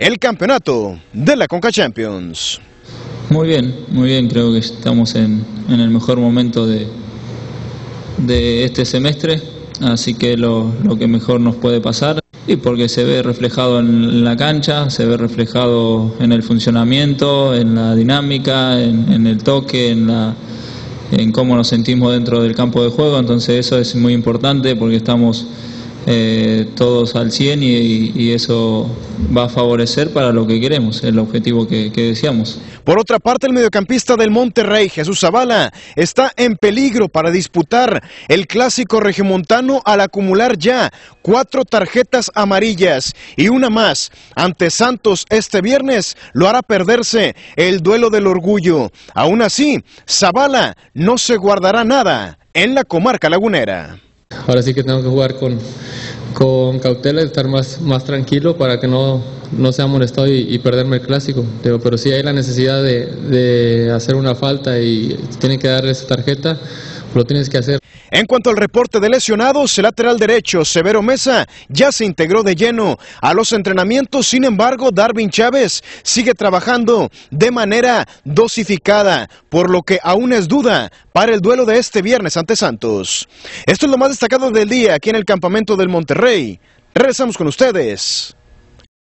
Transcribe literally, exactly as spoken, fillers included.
el campeonato de la Conca Champions. Muy bien, muy bien, creo que estamos en, en el mejor momento de, de este semestre, así que lo, lo que mejor nos puede pasar, y porque se ve reflejado en la cancha, se ve reflejado en el funcionamiento, en la dinámica, en, en el toque, en, la, en cómo nos sentimos dentro del campo de juego. Entonces eso es muy importante porque estamos Eh, todos al cien y, y eso va a favorecer para lo que queremos, el objetivo que, que deseamos. Por otra parte, el mediocampista del Monterrey, Jesús Zavala, está en peligro para disputar el clásico regiomontano al acumular ya cuatro tarjetas amarillas y una más ante Santos este viernes lo hará perderse el duelo del orgullo. Aún así, Zavala no se guardará nada en la comarca lagunera. Ahora sí que tengo que jugar con, con cautela y estar más, más tranquilo para que no, no sea molestado y, y perderme el clásico. Digo, pero sí hay la necesidad de, de hacer una falta y tienen que dar esa tarjeta, lo tienes que hacer. En cuanto al reporte de lesionados, el lateral derecho Severo Mesa ya se integró de lleno a los entrenamientos. Sin embargo, Darwin Chávez sigue trabajando de manera dosificada, por lo que aún es duda para el duelo de este viernes ante Santos. Esto es lo más destacado del día aquí en el campamento del Monterrey. Regresamos con ustedes